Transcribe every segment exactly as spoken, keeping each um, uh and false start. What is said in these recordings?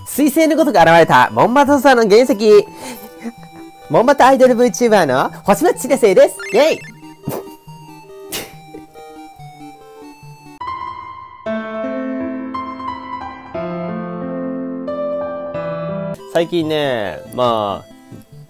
彗星のごとく現れた、モンバトさんの原石。モンバトアイドル VTuber の星町しげせいです。イェイ最近ね、まあ、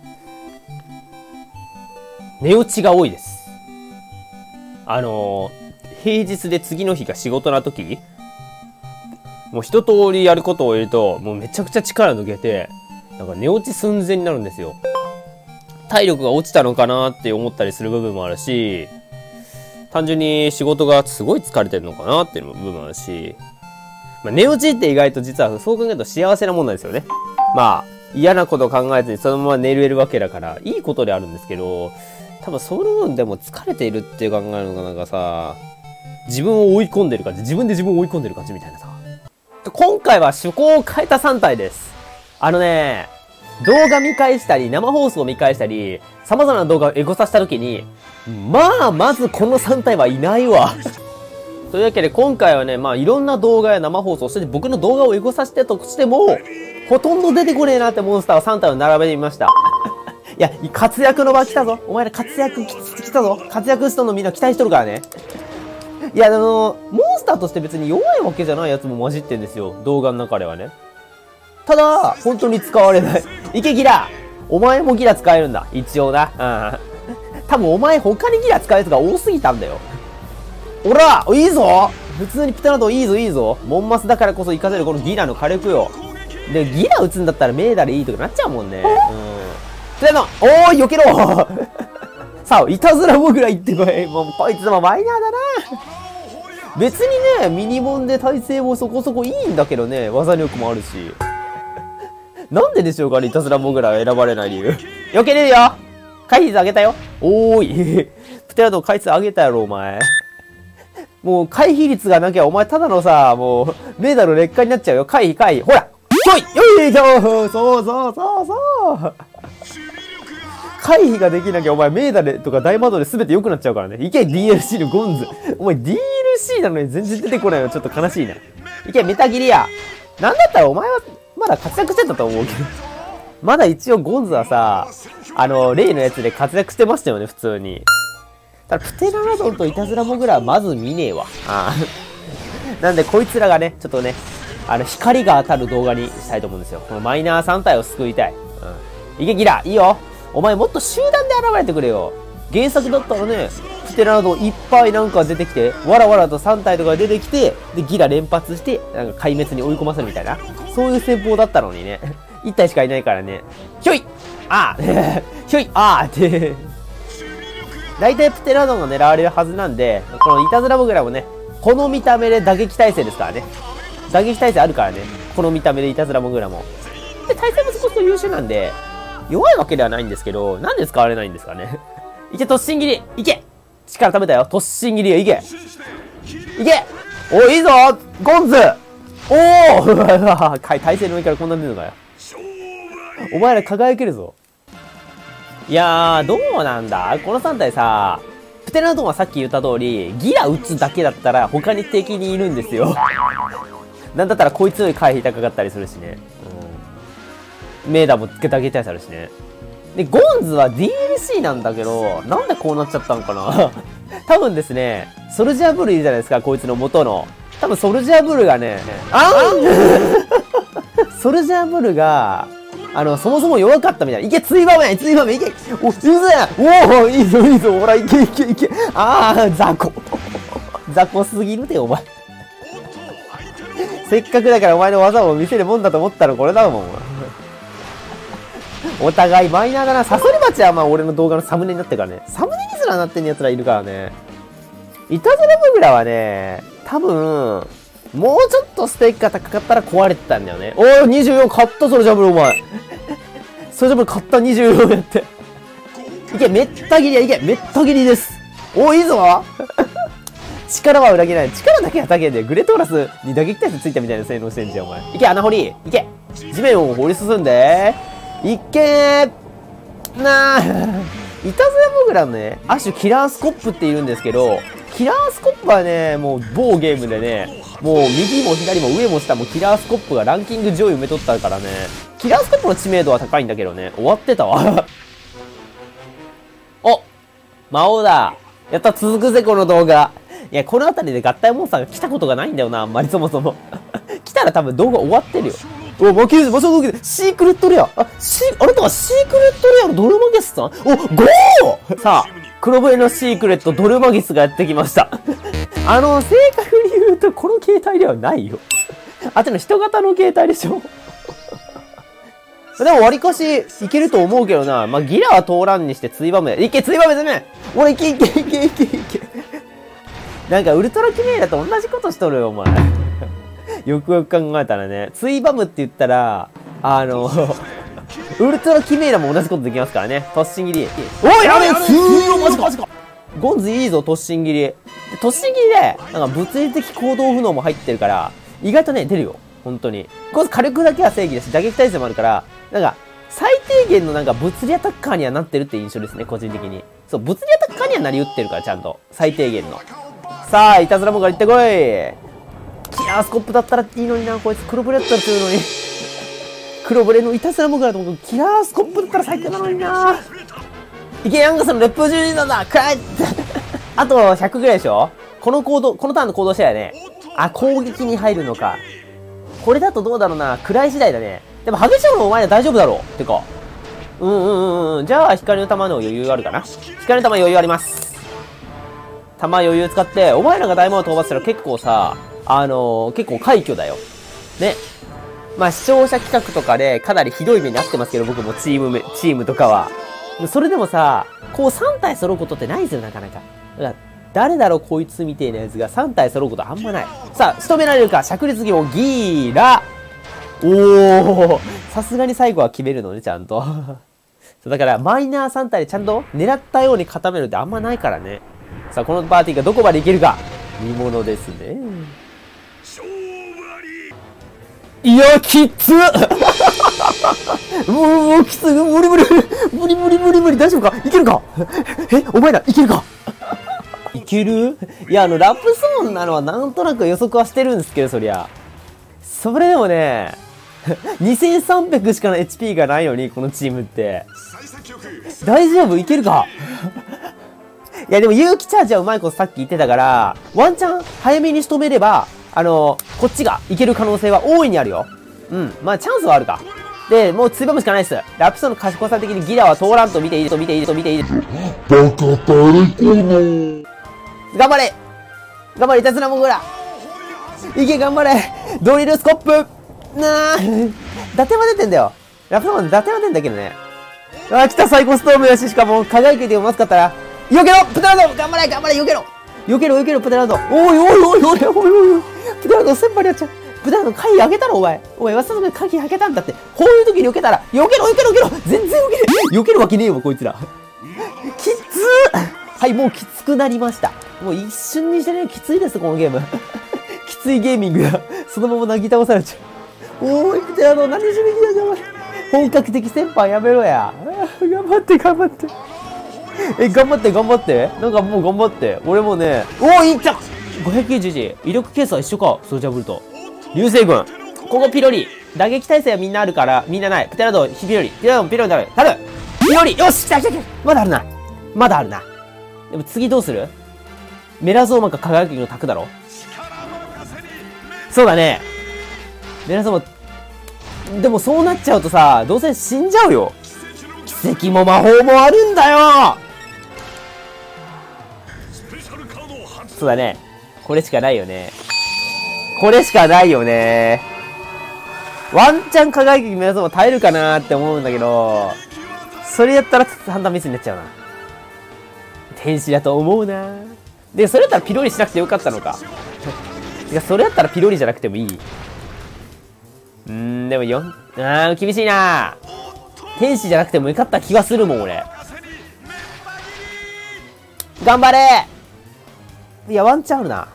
寝落ちが多いです。あのー、平日で次の日が仕事な時、もう一通りやることを終えると、もうめちゃくちゃ力抜けて、なんか寝落ち寸前になるんですよ。体力が落ちたのかなって思ったりする部分もあるし、単純に仕事がすごい疲れてるのかなっていう部分もあるし、まあ、寝落ちって意外と実はそう考えると幸せなもんなんですよね。まあ、嫌なことを考えずにそのまま寝れるわけだから、いいことであるんですけど、多分その分でも疲れているっていう考えるのがなんかさ、自分を追い込んでる感じ、自分で自分を追い込んでる感じみたいなさ。今回は趣向を変えたさん体です。あのね、動画見返したり、生放送を見返したり、様々な動画をエゴサしたときに、まあ、まずこのさん体はいないわ。というわけで今回はね、まあいろんな動画や生放送、そして僕の動画をエゴサしてとしても、ほとんど出てこねえなってモンスターをさん体を並べてみました。いや、活躍の場来たぞ。お前ら活躍き来たぞ。活躍したのみんな期待しとるからね。いや、あの、モンスターとして別に弱いわけじゃないやつも混じってんですよ。動画の中ではね。ただ、本当に使われない。いけギラお前もギラ使えるんだ。一応な。うん。多分お前他にギラ使うやつが多すぎたんだよ。おらいいぞ普通にピタナドいいぞいいぞモンマスだからこそ活かせるこのギラの火力よ。で、ギラ撃つんだったらメーダでいいとかなっちゃうもんね。うん。ピタナドおーい避けろさあ、いたずらもぐらいってこい。もうこいつもマイナーだな。別にね、ミニモンで耐性もそこそこいいんだけどね、技力もあるし。なんででしょうかね、いたずらモグラが選ばれない理由。避けれるよ回避率上げたよおーいプテラド回数上げたやろ、お前。もう回避率がなきゃ、お前ただのさ、もう、メダル劣化になっちゃうよ。回避、回避。ほらひょいよいしょそうそうそうそう回避ができなきゃお前メーダルとか大魔導で全て良くなっちゃうからね。いけ ディーエルシー のゴンズ。お前 ディーエルシー なのに全然出てこないのちょっと悲しいな。いけメタギリア。なんだったらお前はまだ活躍してたと思うけど。まだ一応ゴンズはさ、あの、例のやつで活躍してましたよね、普通に。ただプテラノドンとイタズラモグラはまず見ねえわ。ああなんでこいつらがね、ちょっとね、あの、光が当たる動画にしたいと思うんですよ。このマイナーさん体を救いたい。うん。いけギラいいよお前もっと集団で現れてくれよ。原作だったらね、プテラなどいっぱいなんか出てきて、わらわらとさん体とか出てきて、で、ギラ連発して、なんか壊滅に追い込ませるみたいな。そういう戦法だったのにね。いち体しかいないからね。ひょいああひょいああって大体プテラノンが狙われるはずなんで、このイタズラモグラもね、この見た目で打撃耐性ですからね。打撃耐性あるからね。この見た目でイタズラモグラも。で、耐性もそこそこ優秀なんで、弱いわけではないんですけど、なんで使われないんですかね。いけ、突進切りいけ力貯めたよ突進切りよいけいけおいいいぞゴンズおお耐性の上からこんな出るのかよ。お前ら輝けるぞ。いやー、どうなんだこのさん体さ、プテラノドンはさっき言った通り、ギラ撃つだけだったら他に敵にいるんですよ。なんだったらこいつより回避高かったりするしね。うん、メーダーもつけてあげたりするしね。で、ゴンズは ディーエルシー なんだけど、なんでこうなっちゃったんかな多分ですね、ソルジャーブルいるじゃないですか、こいつの元の。多分ソルジャーブルがね、あんソルジャーブルが、あの、そもそも弱かったみたいな。いけ、ついばめついばめいけお、うぜおおいいぞいいぞほら、いけいけいけあー、雑魚雑魚すぎるで、お前。せっかくだからお前の技を見せるもんだと思ったらこれだもん。お互いマイナーだな。サソリバチはまあ俺の動画のサムネになってるからね。サムネにすらなってんやつらいるからね。イタズラモグラはね、多分、もうちょっとステーキが高かったら壊れてたんだよね。おー、にじゅうよん買ったソルジャブルお前。ソルジャブル買ったにじゅうよんやって。いけ、めった切りや、いけ、めった切りです。おー、いいぞ力は裏切らない。力だけは高いんだよ。グレトーラスに打撃耐性ついたみたいな性能してんじゃん、お前。いけ、穴掘りいけ地面を掘り進んでいけーなーイタズラモグラのね、亜種キラースコップっているんですけど、キラースコップはね、もう某ゲームでね、 もう右も左も上も下もキラースコップがランキング上位埋めとったからね。キラースコップの知名度は高いんだけどね。終わってたわ。お魔王だ。やった、続くぜ、この動画。いや、この辺りで合体モンスターが来たことがないんだよな、あんまりそもそも。来たら多分動画終わってるよ。お、負ける、場所動けて、シークレットレア。あ、シー、あれとかシークレットレアのドルマゲスさんお、ゴーさあ、黒笛のシークレットドルマゲスがやってきました。あの、正確に言うと、この形態ではないよ。あっちの人型の形態でしょ。でも、割かし、いけると思うけどな。まあ、ギラは通らんにして、ツイバムで。いけ、ツイバムでね。俺、いけ、いけ、いけ、いけ、いけ。なんか、ウルトラキメイラと同じことしとるよ、お前。よくよく考えたらね。ツイバムって言ったら、あの、ウルトラキメイラも同じことできますからね。突進切り。おい、やべえ、すーごい、マジか、マジか。ゴンズいいぞ、突進切り。突進切りで、なんか物理的行動不能も入ってるから、意外とね、出るよ。本当に。こいつ火力だけは正義だし、打撃耐性もあるから、なんか、最低限のなんか物理アタッカーにはなってるって印象ですね、個人的に。そう、物理アタッカーにはなり打ってるから、ちゃんと。最低限の。さあ、いたずらもが行ってこい。キラースコップだったらいいのにな、こいつ黒ブレだったら強いのに。黒ブレのいたずらもがだと思う。キラースコップだったら最強なのにな。いけ、ヤンガスのレップじゅうにだだくらいあとひゃくぐらいでしょ。この行動、このターンの行動次第ね。あ、攻撃に入るのか。これだとどうだろうな。位次第だね。でも、激しいものお前ら大丈夫だろう。てか。うんうんうんうん。じゃあ、光の玉の余裕あるかな。光の玉余裕あります。玉余裕使って、お前らが大魔王討伐したら結構さ、あのー、結構快挙だよ。ね。まあ、視聴者企画とかでかなりひどい目に遭ってますけど、僕もチームめ、チームとかは。それでもさ、こうさん体揃うことってないですよ、なかなか。だから、誰だろう、こいつみたいなやつがさん体揃うことあんまない。さあ、仕留められるか、灼熱技法、ギーラ。おー、さすがに最後は決めるのね、ちゃんと。だから、マイナーさん体でちゃんと狙ったように固めるってあんまないからね。さあ、このパーティーがどこまでいけるか。見ものですね。いや、きっつもう、もう、きつい。無理無理。無理無理無理無理。大丈夫かいけるかえ、お前ら、いけるかいけるいや、あの、ラップゾーンなのはなんとなく予測はしてるんですけど、そりゃ。それでもね、にせんさんびゃくしかの エイチピー がないのに、このチームって。大丈夫いけるかいや、でも、有機チャージはうまいことさっき言ってたから、ワンチャン早めに仕留めれば、あの、こっちがいける可能性は大いにあるよ。うん。まあ、チャンスはあるか。で、もうツイバムしかないです。ラプソの賢さ的にギラは通らんと見ていいと見ていいと見ていい。バカ誰この。頑張れ頑張れ、いたずらもぐらいけ、頑張れドリルスコップなあ伊達は出てんだよ。ラプソン伊達は出てんだけどね。あー、来た、サイコストームだし、しかも、輝けてうまかったら、避けろプテラド頑張れ頑張れ避けろ避けろ避けろプテラドおいおいおいおいおいおいプテラド先輩にやっちゃう。プテラド鍵開けたろお前。お前、わさの目鍵開けたんだって。こういう時に避けたら、避けろ避けろ避けろ全然避けねえ避けるわけねえよ、こいつら。きつーはい、もうきつくなりました。もう一瞬にしてね、きついです、このゲーム。きついゲーミングが、そのままなぎ倒されちゃう。おーい、プテラド何しに来たんだお前。本格的先輩やめろや。頑張って頑張って。え、頑張って頑張って。なんかもう頑張って。俺もね、おー、いった !ごひゃくきゅうじゅういち。威力ケースは一緒か。ソルジャーブルト。流星群。ここピロリ。打撃耐性はみんなあるから、みんなない。プテラド、ヒピロリ。ピロリもピロリだる。たるピロリよし来た来た来たまだあるな。まだあるな。でも次どうするメラゾーマか輝きのタクだろそうだね。メラゾーマ。でもそうなっちゃうとさ、どうせ死んじゃうよ。奇跡も魔法もあるんだよそうだね。これしかないよね。これしかないよね。ワンチャン輝きメラゾーマ耐えるかなーって思うんだけど、それやったら判断ミスになっちゃうな。天使だと思うな。で、それやったらピロリしなくてよかったのか。いや、それやったらピロリじゃなくてもいい。うーん、でもよん、あー、厳しいな。天使じゃなくてもよかった気がするもん、俺。頑張れいや、ワンチャンあるな。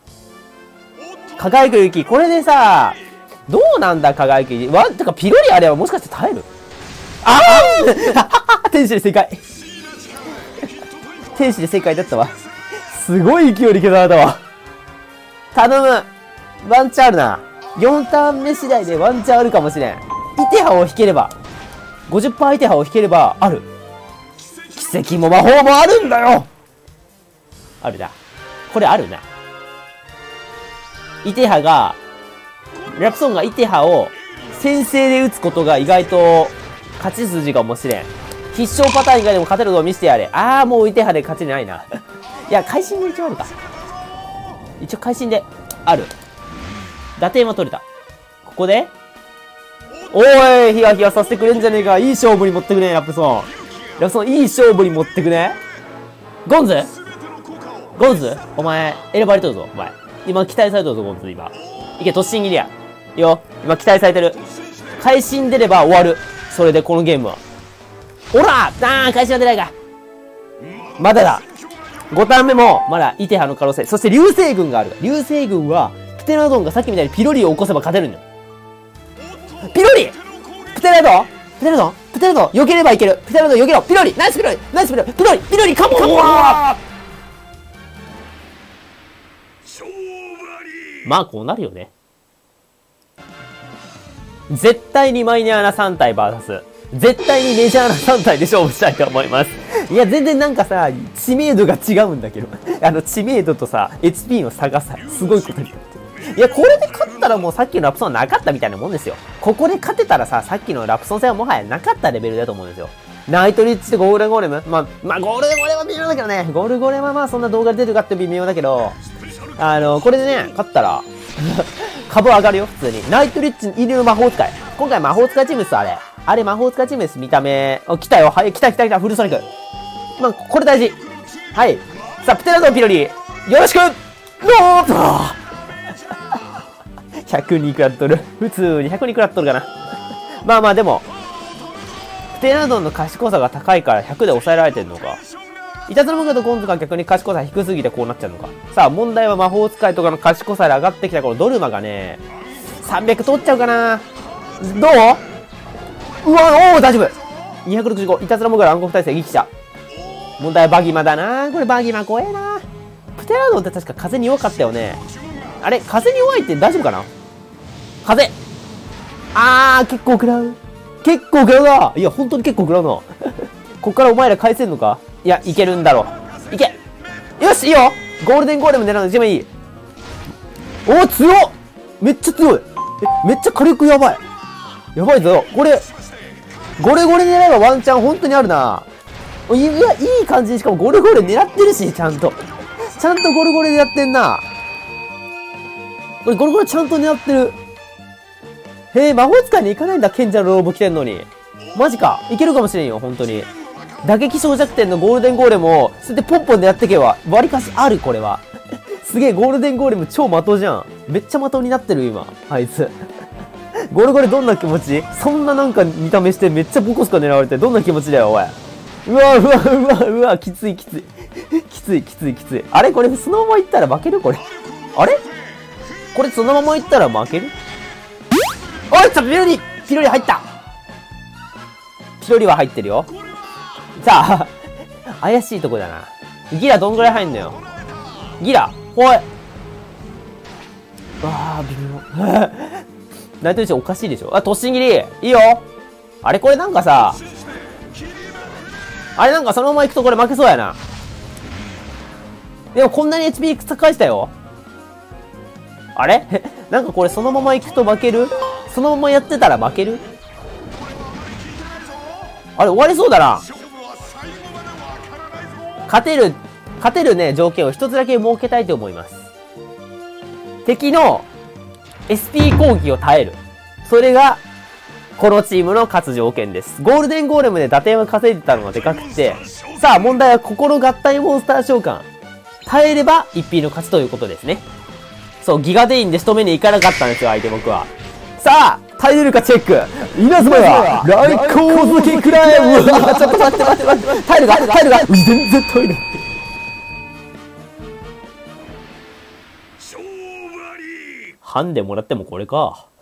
輝く雪。これでさ、どうなんだ、輝く雪。ワン、てか、ピロリあれはもしかして耐えるああ天使で正解。天使で正解だったわ。すごい勢いで削られたわ。頼むワンチャンあるな。よんターン目次第でワンチャンあるかもしれん。イテハを引ければ。ごじゅっパーセント イテハを引ければ、ある。奇跡も魔法もあるんだよ。あるな。これあるな。イテハが、ラプソンがイテハを先制で打つことが意外と勝ち筋かもしれん。必勝パターン以外でも勝てるのを見せてやれ。あー、もうイテハで勝ちないな。いや、会心で一応あるか。一応会心である。打点は取れた。ここでおーい、ヒヤヒヤさせてくれんじゃねえか。いい勝負に持ってくね、ラプソン。ラプソン、いい勝負に持ってくね。ゴンズゴンズお前、選ばれてるぞ、お前。今、期待されてるぞ、ゴンズ、今。いけ、突進切りや。いいよ。今、期待されてる。会心出れば終わる。それで、このゲームは。おらあー、会心は出ないか。まだだ。ごターン目も、まだ、イテハの可能性。そして、流星群がある。流星群は、プテラドンがさっきみたいにピロリを起こせば勝てるんだよ。ピロリプテラドンプテラドンプテラドン避ければいける。プテラドン避けろ。ピロリナイスピロリナイスピロリピロリピロリカモンカモン。まあ、こうなるよね。絶対にマイナーなさん体 ブイエス 絶対にメジャーなさん体で勝負したいと思います。いや、全然なんかさ、知名度が違うんだけど。あの、知名度とさ、エイチピー の差がさ、すごいことになってる。いや、これで勝ったらもうさっきのラプソンはなかったみたいなもんですよ。ここで勝てたらさ、さっきのラプソン戦はもはやなかったレベルだと思うんですよ。ナイトリッチとゴールデンゴーレムまあ、まあ、ゴールデンゴーレムは微妙だけどね。ゴールデンゴーレムはまあ、そんな動画で出てるかって微妙だけど、あの、これでね、勝ったら、株上がるよ、普通に。ナイトリッチ入れる魔法使い。今回魔法使いチームです、あれ。あれ魔法使いチームです、見た目。お、来たよ。はい、来た来た来た、フルソニック。まあ、これ大事。はい。さあ、プテラドンピロリ、よろしく。ノートひゃくに食らっとる。普通にひゃくに食らっとるかな。まあまあ、でも、プテラドンの賢さが高いからひゃくで抑えられてるのか。イタズラモグとゴンズが逆に賢さ低すぎてこうなっちゃうのか。さあ、問題は魔法使いとかの賢さで上がってきたこのドルマがね、さんびゃく取っちゃうかな。どううわ、おお、大丈夫。にひゃくろくじゅうご、イタズラモグラ暗黒耐性撃者。問題はバギマだな。これバギマ怖えな。プテラドンって確か風に弱かったよね。あれ風に弱いって大丈夫かな。風あー、結構食らう。結構食らうな。いや、本当に結構食らうな。こっからお前ら返せんのか。いや、いけるんだろう。いけよし、いいよ。ゴールデンゴーレム狙うの一番いい。おー、強っ。めっちゃ強い。え、めっちゃ火力やばい。やばいぞ。これ、ゴレゴレ狙えばワンチャン本当にあるな。いや、いい感じにしかもゴレゴレ狙ってるし、ちゃんと。ちゃんとゴレゴレでやってんな。これゴレゴレちゃんと狙ってる。へえ、魔法使いに行かないんだ、賢者のローブ来てんのに。マジか。いけるかもしれんよ、本当に。打撃小弱点のゴールデンゴーレムを、それでポンポンでやってけば、割かしある、これは。すげえ、ゴールデンゴーレム超的じゃん。めっちゃ的になってる、今。あいつ。ゴレゴレどんな気持ち？そんななんか見た目してめっちゃボコスカ狙われてどんな気持ちだよ、おい。うわ、うわ、うわ、うわ、きつい、きつい。きつい、きつい、きつい。あれこれ、そのまま行ったら負けるこれ。あれこれ、そのまま行ったら負けるおい、ちょっとピロリピロリ入ったピロリは入ってるよ。さあ、怪しいとこだな。ギラどんぐらい入んのよ。ギラほい。わあ、微妙。ナイトリッチおかしいでしょ。あ、突進切りいいよ。あれこれなんかさ、あれなんかそのまま行くとこれ負けそうやな。でもこんなに エイチピー 返したよ。あれなんかこれそのまま行くと負ける？そのままやってたら負ける？あれ終わりそうだな。勝てる、勝てるね、条件を一つだけ設けたいと思います。敵の エスピー 攻撃を耐える。それが、このチームの勝つ条件です。ゴールデンゴーレムで打点を稼いでたのがでかくて、さあ問題は心合体モンスター召喚。耐えれば ワンピー の勝ちということですね。そう、ギガデインで仕留めに行かなかったんですよ、相手僕は。さあ耐えれるかチェック。稲妻や来光づけくらい。うわ、ちょっと待って待って待って。耐えるか耐えるか全然耐えない。ハンデもらってもこれか。